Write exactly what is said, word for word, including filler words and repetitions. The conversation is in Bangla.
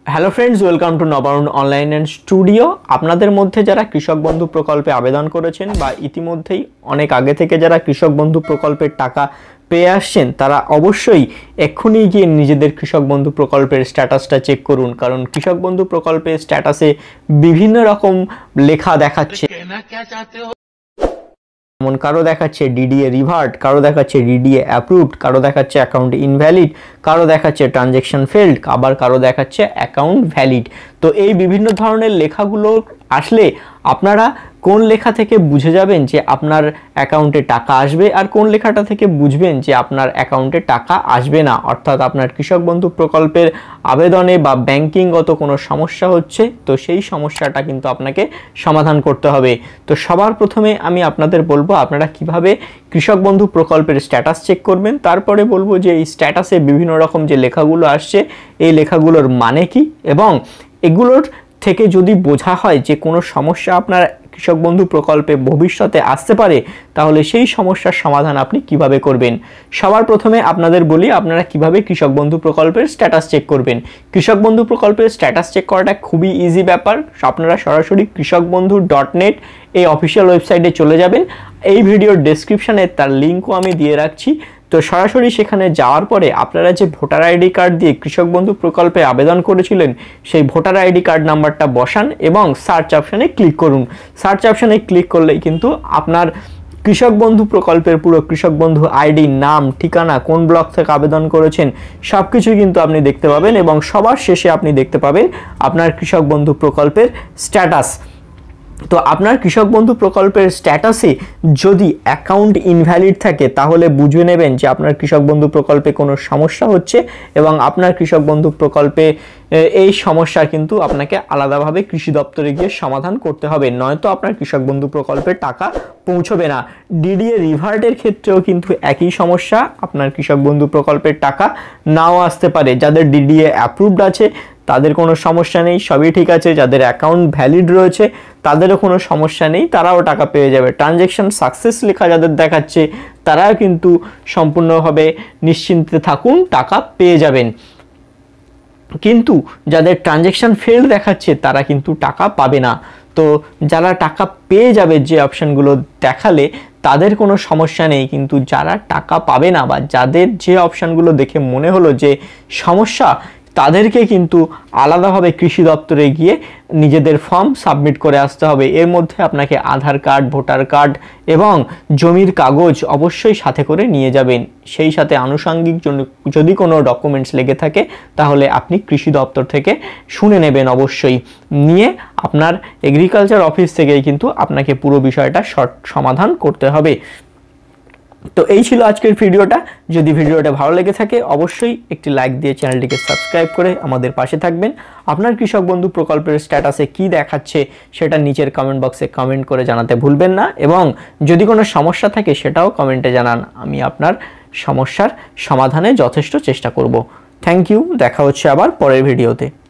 Hello friends, welcome to Nabarun online and studio. আপনাদের মধ্যে যারা কৃষক বন্ধু প্রকল্পে আবেদন করেছেন বা ইতিমধ্যেই অনেক আগে থেকে যারা কৃষক বন্ধু প্রকল্পের টাকা পেয়ে আসছেন, তারা অবশ্যই এক্ষুনি গিয়ে নিজেদের কৃষক বন্ধু প্রকল্পের স্ট্যাটাসটা চেক করুন। কারণ কৃষক বন্ধু প্রকল্পের স্ট্যাটাসে বিভিন্ন রকম লেখা দেখাচ্ছে, যেমন কারো দেখাচ্ছে ডিডিএ রিভার্ট, কারো দেখাচ্ছে ডিডিএ অ্যাপ্রুভড, কারো দেখাচ্ছে অ্যাকাউন্ট ইনভ্যালিড, কারো দেখাচ্ছে ট্রানজ্যাকশন ফেল্ড, আবার কারো দেখাচ্ছে অ্যাকাউন্ট ভ্যালিড। তো এই বিভিন্ন ধরনের লেখাগুলো আসলে আপনারা কোন লেখা থেকে বুঝে যাবেন যে আপনার অ্যাকাউন্টে টাকা আসবে আর কোন লেখাটা থেকে বুঝবেন যে আপনার অ্যাকাউন্টে টাকা আসবে না, অর্থাৎ আপনার কৃষক বন্ধু প্রকল্পের আবেদনে বা ব্যাংকিংগত কোনো সমস্যা হচ্ছে, তো সেই সমস্যাটা কিন্তু আপনাকে সমাধান করতে হবে। তো সবার প্রথমে আমি আপনাদের বলবো আপনারা কিভাবে কৃষক বন্ধু প্রকল্পের স্ট্যাটাস চেক করবেন। তারপরে বলবো যে এই স্ট্যাটাসে বিভিন্ন রকম যে লেখাগুলো আসছে এই লেখাগুলোর মানে কি, এবং এগুলোর থেকে যদি বোঝা হয় যে কোনো সমস্যা আপনার কৃষক বন্ধু প্রকল্পে ভবিষ্যতে আসতে পারে, তাহলে সেই সমস্যার সমাধান আপনি কিভাবে করবেন। সবার প্রথমে আপনাদের বলি আপনারা কিভাবে কৃষক বন্ধু প্রকল্পের স্ট্যাটাস চেক করবেন। কৃষক বন্ধু প্রকল্পের স্ট্যাটাস চেক করাটা খুবই ইজি ব্যাপার। আপনারা সরাসরি কৃষক বন্ধু ডট নেট এই অফিসিয়াল ওয়েবসাইটে চলে যাবেন। এই ভিডিওর ডেসক্রিপশনে তার লিঙ্কও আমি দিয়ে রাখছি। তো সরাসরি সেখানে যাওয়ার পরে আপনারা যে ভোটার আইডি কার্ড দিয়ে কৃষক বন্ধু প্রকল্পে আবেদন করেছিলেন সেই ভোটার আইডি কার্ড নাম্বারটা বসান এবং সার্চ অপশানে ক্লিক করুন। সার্চ অপশানে ক্লিক করলেই কিন্তু আপনার কৃষক বন্ধু প্রকল্পের পুরো কৃষক বন্ধু আইডি, নাম, ঠিকানা, কোন ব্লক থেকে আবেদন করেছেন সব কিছু কিন্তু আপনি দেখতে পাবেন, এবং সবার শেষে আপনি দেখতে পাবেন আপনার কৃষক বন্ধু প্রকল্পের স্ট্যাটাস। তো আপনার কৃষক বন্ধু প্রকল্পের স্ট্যাটাসে যদি অ্যাকাউন্ট ইনভ্যালিড থাকে তাহলে বুঝে নেবেন যে আপনার কৃষক বন্ধু প্রকল্পে কোনো সমস্যা হচ্ছে, এবং আপনার কৃষক বন্ধু প্রকল্পে এই সমস্যা কিন্তু আপনাকে আলাদাভাবে কৃষি দপ্তরে গিয়ে সমাধান করতে হবে, নয়তো আপনার কৃষক বন্ধু প্রকল্পের টাকা পৌঁছবে না। ডিডিএ রিভার্টের ক্ষেত্রেও কিন্তু একই সমস্যা, আপনার কৃষক বন্ধু প্রকল্পের টাকা নাও আসতে পারে। যাদের ডিডিএ অ্যাপ্রুভড আছে তাদের কোনো সমস্যা নেই, সবই ঠিক আছে। যাদের অ্যাকাউন্ট ভ্যালিড রয়েছে তাদেরও কোনো সমস্যা নেই, তারাও টাকা পেয়ে যাবে। ট্রানজ্যাকশন সাকসেস লেখা যাদের দেখাচ্ছে তারাও কিন্তু সম্পূর্ণভাবে নিশ্চিন্তে থাকুন, টাকা পেয়ে যাবেন। কিন্তু যাদের ট্রানজ্যাকশন ফেল্ড দেখাচ্ছে তারা কিন্তু টাকা পাবে না। তো যারা টাকা পেয়ে যাবে যে অপশানগুলো দেখালে তাদের কোনো সমস্যা নেই, কিন্তু যারা টাকা পাবে না বা যাদের যে অপশানগুলো দেখে মনে হলো যে সমস্যা, তাদেরকে কিন্তু আলাদাভাবে কৃষি দপ্তরে গিয়ে নিজেদের ফর্ম সাবমিট করে আসতে হবে। এর মধ্যে আপনাকে আধার কার্ড, ভোটার কার্ড এবং জমির কাগজ অবশ্যই সাথে করে নিয়ে যাবেন। সেই সাথে আনুষঙ্গিক যদি কোনো ডকুমেন্টস লেগে থাকে তাহলে আপনি কৃষি দপ্তর থেকে শুনে নেবেন অবশ্যই। নিয়ে আপনার এগ্রিকালচার অফিস থেকেই কিন্তু আপনাকে পুরো বিষয়টা শর্ট সমাধান করতে হবে। তো এই ছিল আজকের ভিডিওটা। যদি ভিডিওটা ভালো লেগে থাকে অবশ্যই একটি লাইক দিয়ে চ্যানেলটিকে সাবস্ক্রাইব করে আমাদের পাশে থাকবেন। আপনার কৃষক বন্ধু প্রকল্পের স্ট্যাটাসে কি দেখাচ্ছে সেটা নিচের কমেন্ট বক্সে কমেন্ট করে জানাতে ভুলবেন না, এবং যদি কোনো সমস্যা থাকে সেটাও কমেন্টে জানান। আমি আপনার সমস্যার সমাধানে যথেষ্ট চেষ্টা করব। থ্যাংক ইউ, দেখা হচ্ছে আবার পরের ভিডিওতে।